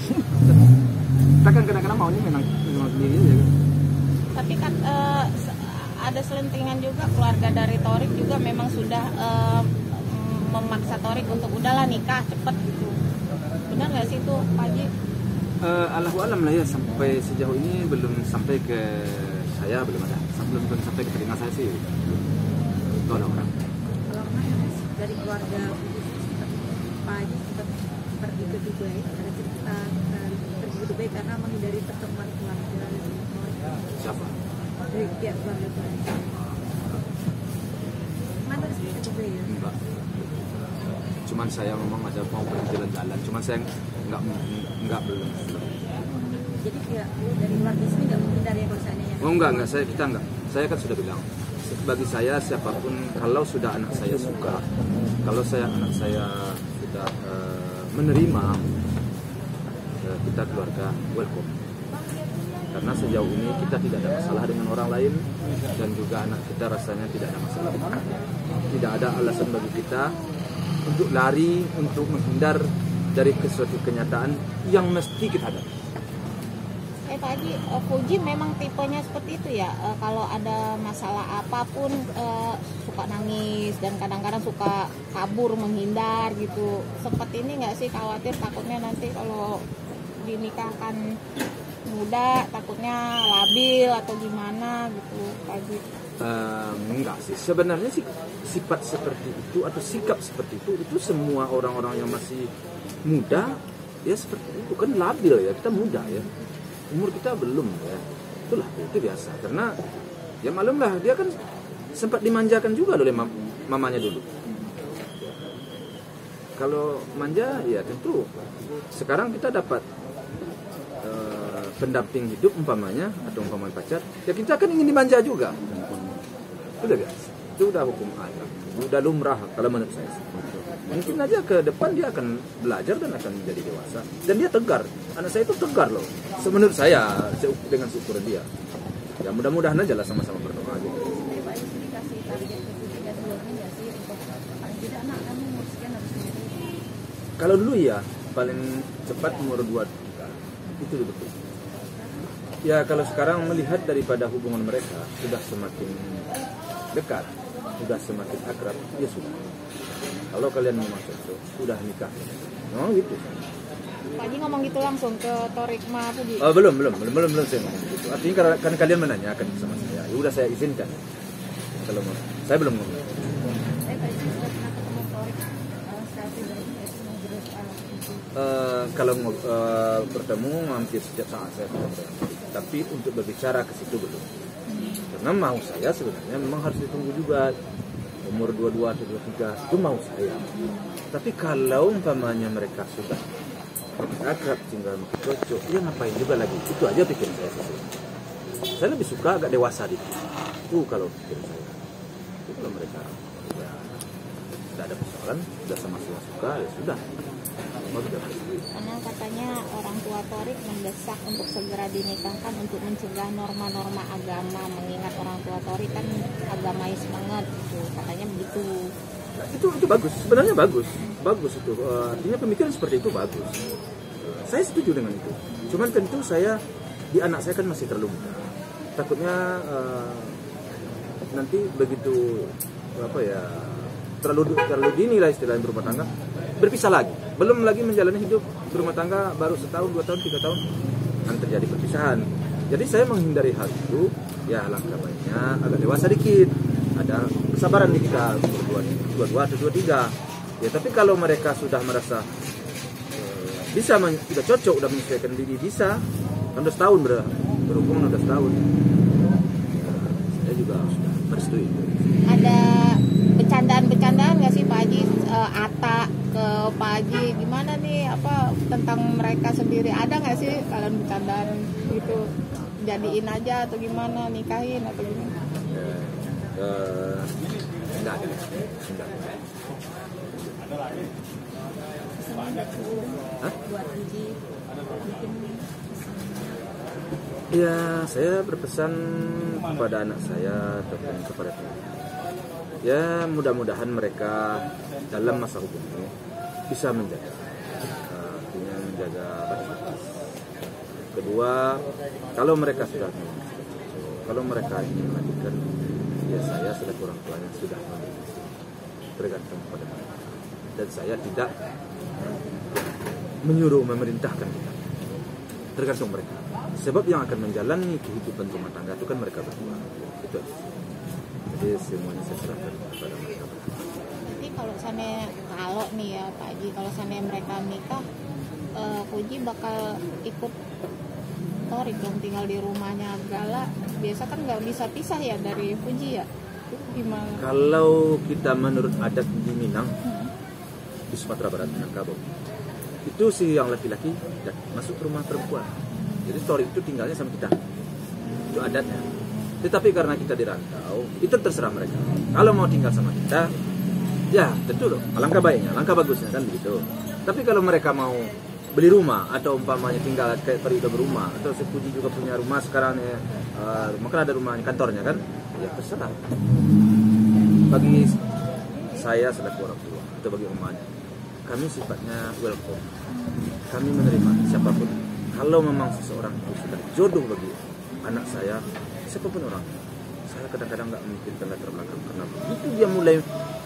Kita kan kadang-kadang maunya memang sendiri aja kan. Tapi kan ada selentingan juga keluarga dari Thorik juga memang sudah memaksa Thorik untuk udahlah nikah cepet gitu. Benar nggak sih itu Pak Haji? Allahu alam lah ya, sampai sejauh ini belum sampai ke saya, belum ada. Belum sampai ke telinga saya sih. Itu ada orang. Kalau dari keluarga Pak Haji sempat pergi ke Dubai, ada cerita pergi ke Dubai karena menghindari pertemuan keluarga. Siapa? Dari pihak keluarga Pak Haji. Mana harus ke Dubai ya? Enggak. Cuman saya memang aja mau berjalan-jalan. Cuman saya enggak belum. Jadi pihak dari keluarga sini nggak menghindari yang seandainya? Oh enggak, kita enggak. Saya kan sudah bilang, bagi saya siapapun, kalau sudah anak saya suka, kalau anak saya sudah menerima, kita keluarga welcome. Karena sejauh ini kita tidak ada masalah dengan orang lain, dan juga anak kita rasanya tidak ada masalah. Tidak ada alasan bagi kita untuk lari, untuk menghindar dari suatu kenyataan yang mesti kita hadapi. Pak Haji, Fuji memang tipenya seperti itu ya. Kalau ada masalah apapun suka nangis dan kadang-kadang suka kabur, menghindar gitu. Seperti ini nggak sih, khawatir takutnya nanti kalau dinikahkan muda takutnya labil atau gimana gitu Pak Haji? Enggak sih, sebenarnya sih sifat seperti itu atau sikap seperti itu semua orang-orang yang masih muda ya seperti itu kan, labil ya, kita muda ya, umur kita belum ya, itulah itu biasa. Karena ya malum lah, dia kan sempat dimanjakan juga oleh mamanya dulu. Kalau manja ya tentu sekarang kita dapat pendamping hidup umpamanya atau umpamanya pacar, ya kita kan ingin dimanja juga. Sudah biasa, itu udah hukum alam, udah lumrah kalau menurut saya. Mungkin aja ke depan dia akan belajar dan akan menjadi dewasa, dan dia tegar. Anak saya itu tegar loh, menurut saya, dengan syukur dia. Ya mudah-mudahan aja lah, sama-sama berdoa gitu. Pak Haji sendiri kasih target ke 3 bulan nggak sih untuk paling tidak anak kamu umur sekian harus sendiri? Kalau dulu ya paling cepat umur 2-3, itu betul. Ya kalau sekarang melihat daripada hubungan mereka sudah semakin dekat, sudah semakin akrab, ya sudah. Kalau kalian memang cocok, sudah nikah. Oh gitu. Pak Haji ngomong gitu langsung ke Thorik Ma Fuji? Oh belum saya ngomong gitu. Artinya kan kalian menanyakan sama saya, ya udah saya izinkan. Kalau mau, saya belum ngomong. Pak Haji sudah pernah ketemu Thorik secara pribadi nggak sih ngobrol soal itu? Kalau bertemu hampir setiap saat saya bertemu. Tapi untuk berbicara ke situ belum. Karena mau saya sebenarnya memang harus ditunggu juga umur 22 atau 23, itu mau saya. Tapi kalau umpamanya mereka sudah akrab, tinggal cocok, ya ngapain juga lagi. Itu aja pikiran saya sih. Saya lebih suka agak dewasa dikit. Itu kalau pikiran saya. Itu kalau mereka ya tidak ada persoalan, sudah sama-sama suka, ya sudah. Karena katanya orang tua Thorik mendesak untuk segera dinikahkan untuk mencegah norma-norma agama, mengingat orang tua Thorik kan agamais banget gitu, katanya begitu. Nah, itu bagus, sebenarnya bagus itu. Artinya pemikiran seperti itu bagus. Saya setuju dengan itu. Cuman tentu di anak saya kan masih terlalu muda. Takutnya nanti begitu terlalu dini lah istilahnya berumah tangga, berpisah lagi. Belum lagi menjalani hidup berumah tangga baru setahun, 2 tahun, 3 tahun akan terjadi perpisahan. Jadi saya menghindari hal itu. Ya langkah baiknya agak dewasa dikit, ada kesabaran di kita, 22 atau 23. Ya tapi kalau mereka sudah merasa bisa, sudah cocok, sudah menyesuaikan diri, bisa. Kan udah setahun berhubungan, udah setahun. Saya juga sudah merestui. Ada bercandaan nggak sih Pak Haji, Ata ke Pak Haji gimana nih, apa tentang mereka sendiri, ada nggak sih kalian bercandaan gitu, jadiin aja atau gimana, nikahin atau gimana? Enggak. Buat Haji mungkin Ya, saya berpesan kepada anak saya ataupun kepada teman. Ya, mudah-mudahan mereka dalam masa hukum ini bisa menjaga, artinya menjaga batas Kedua, kalau mereka sudah kalau mereka ingin melanjutkan, ya saya sebagai orang tuanya sudah bergantung pada mereka. Dan saya tidak menyuruh, memerintahkan kita. Tergantung mereka. Sebab yang akan menjalani kehidupan rumah tangga itu kan mereka berdua. Itu. Jadi semuanya saya serahkan kepada mereka. Jadi kalau nih ya Pak Haji, kalau seandainya mereka nikah, Fuji bakal ikut Torik yang tinggal di rumahnya Gala. Biasa kan nggak bisa pisah ya dari Fuji ya. Gimana? Kalau kita menurut adat di Minang, di Sumatera Barat, Minangkabau, itu si yang laki-laki masuk rumah perempuan. Jadi Torik itu tinggalnya sama kita. Itu adatnya. Tetapi karena kita dirantau, itu terserah mereka. Kalau mau tinggal sama kita, ya tentu loh, alangkah baiknya, alangkah bagusnya kan begitu. Tapi kalau mereka mau beli rumah atau umpamanya tinggal kayak Tori udah berumah atau Sepuji juga punya rumah sekarang ya, maka ada rumah kantornya kan, ya terserah. Bagi saya selaku orang tua atau bagi rumahnya, kami sifatnya welcome. Kami menerima siapapun. Kalau memang seseorang itu sudah jodoh bagi anak saya, siapapun orang, saya kadang-kadang nggak memikirkan latar belakang karena begitu dia mulai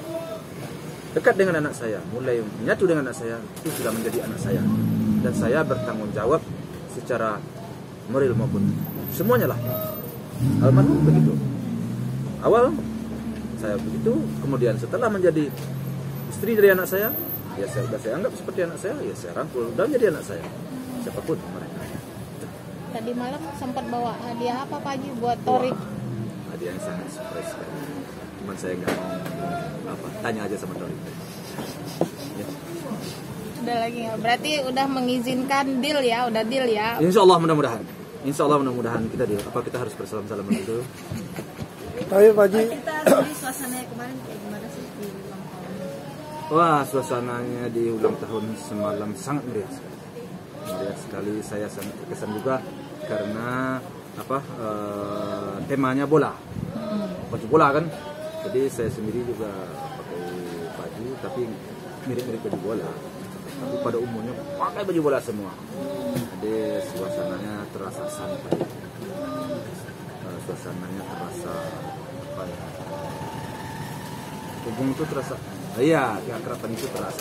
dekat dengan anak saya, mulai menyatu dengan anak saya, itu sudah menjadi anak saya. Dan saya bertanggung jawab secara moral maupun semuanya lah. Almarhum begitu. Awal saya begitu, kemudian setelah menjadi istri dari anak saya, ya saya anggap seperti anak saya, ya saya rangkul dan menjadi anak saya. Siapapun mereka. Tadi malam sempat bawa hadiah apa Pak Haji buat Torik? Hadiah yang sangat surprise sekali. Cuman saya nggak mau tanya aja sama Torik. Ya. Udah lagi nggak? Berarti udah mengizinkan deal ya, udah deal ya? Insya Allah mudah-mudahan. Insya Allah mudah-mudahan kita deal. Apa kita harus bersalam-salaman dulu? Ayo Pak Haji. Kita sendiri suasananya kemarin kayak gimana sih di ulang tahun? Wah, suasananya di ulang tahun semalam sangat meriah sekali. Meriah sekali, saya sangat terkesan juga karena temanya bola, baju bola kan. Jadi saya sendiri juga pakai baju tapi mirip-mirip baju bola. Tapi pada umumnya pakai baju bola semua. Jadi suasananya terasa santai, suasananya terasa apa ya? Hubung itu terasa, iya, keakraban itu terasa.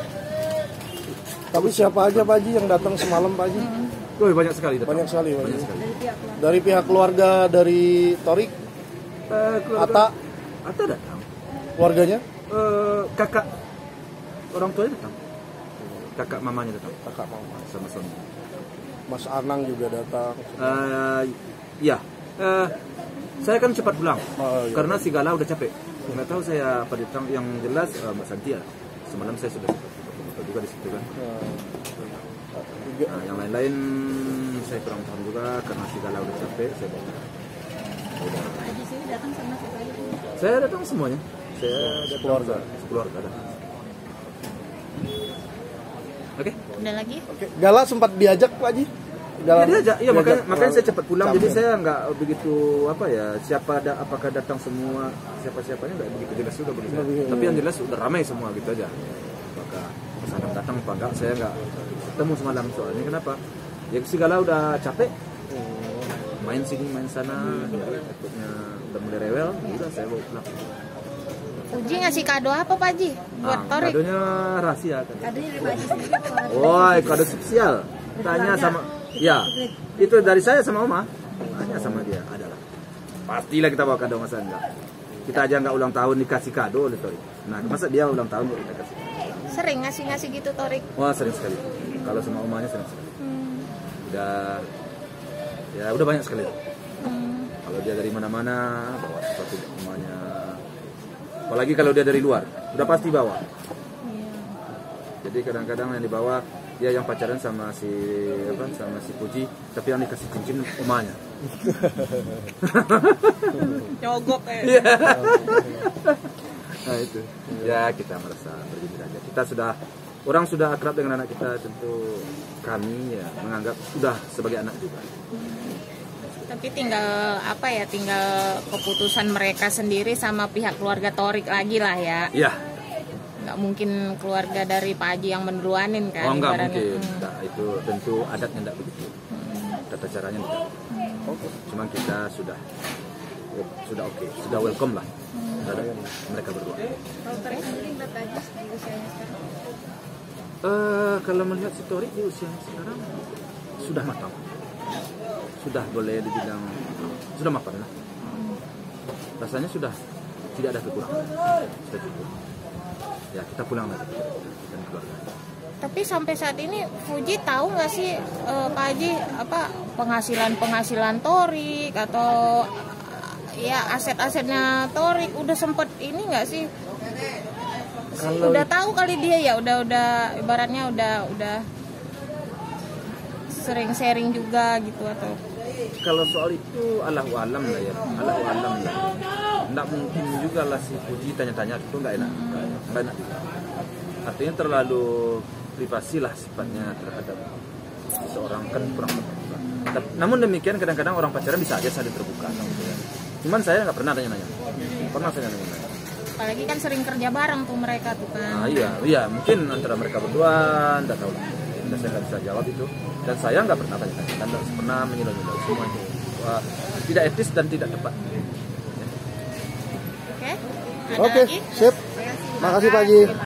Tapi siapa aja Pak Haji yang datang semalam Pak Haji? Wih, banyak sekali datang. Banyak sekali Pak Haji. Banyak sekali. Dari pihak keluarga dari Torik, Ata datang. keluarganya, Kakak orang tuanya datang. Kakak mamanya datang. kakak mama, Sama suami. Mas Anang juga datang. Ya, saya kan cepat pulang Oh, iya. karena si Gala udah capek. Nggak tahu saya apa datang. Yang jelas Mbak Santia. Semalam saya sudah foto juga di situ kan. Nah, yang lain-lain saya kurang paham juga karena si Gala udah capek. Saya bawa. Pak Haji sini datang sama siapa aja? Saya datang semuanya. Saya datang keluarga datang. Oke. Udah lagi? Oke, Gala sempat diajak Pak Haji? Iya diajak, iya makanya saya cepat pulang. Capek. Jadi saya nggak begitu apakah datang semua siapa-siapanya nggak begitu jelas juga bagi saya. Tapi yang jelas udah ramai semua gitu aja. Apakah pesanan datang apa enggak saya nggak ketemu semalam soalnya kenapa? Ya segala udah capek, main sini main sana, takutnya udah mulai rewel, udah saya bawa pulang. Uji ngasih kado apa Pak Haji buat Torik? Kadonya rahasia kan. Kadonya dari Pak Haji sendiri apa? Woi, kado spesial. Tanya sama, ya, itu dari saya sama Oma. Tanya sama dia, adalah. Pastilah kita bawa kado, masa enggak? Kita aja nggak ulang tahun dikasih kado oleh Torik. Nah, masa dia ulang tahun baru kita kasih? Sering ngasih gitu Torik? Wah, sering sekali. Kalau sama Omanya sering sekali. Udah banyak sekali. Kalau dia dari mana-mana bawa sesuatu Omanya. Apalagi kalau dia dari luar, udah pasti bawa. Jadi kadang-kadang yang dibawa dia yang pacaran sama si Puji, tapi yang dikasih cincin Omanya. Nyogok ya. Nah itu. Ya kita merasa bergembira aja. Orang sudah akrab dengan anak kita, tentu kami ya menganggap sudah sebagai anak juga. Tapi tinggal tinggal keputusan mereka sendiri sama pihak keluarga Torik lagi lah ya. Iya. Nggak mungkin keluarga dari Pak Haji yang menduanin kan? Oh enggak ibaratnya. mungkin. Nah, itu tentu adatnya enggak begitu. tata caranya tidak. Cuma kita sudah oke, sudah welcome lah terhadap mereka berdua. Kalau Torik mungkin berapa aja di usianya sekarang? Kalau melihat si Torik di usia sekarang sudah matang, sudah boleh dibilang sudah mapan lah. Rasanya sudah tidak ada kekurangan, sudah cukup. Ya kita pulang lagi dan keluarga. Tapi sampai saat ini Fuji tahu nggak sih Pak Haji apa penghasilan Torik atau ya aset-asetnya Torik udah sempet ini nggak sih? Kalau Udah tahu kali dia ya udah ibaratnya udah sering sharing juga gitu atau? Kalau soal itu Allahu alam lah ya, Allahu alam lah. Nggak mungkin juga lah si Fuji tanya-tanya itu nggak enak juga. Artinya terlalu privasi lah sifatnya terhadap seseorang kan kurang terbuka. Namun demikian kadang-kadang orang pacaran bisa aja saling terbuka. Gitu ya. Cuman saya nggak pernah tanya-tanya. Pernah saya nanya-nanya. Apalagi kan sering kerja bareng tuh mereka tuh kan. Iya, mungkin antara mereka berdua, nggak tahu lah. Saya nggak bisa jawab itu. Dan saya nggak pernah tanya-tanya dan nggak pernah menyelidiki semua itu. Tidak etis dan tidak tepat. Oke. Ada Oke, lagi? sip. Makasih Pak Haji.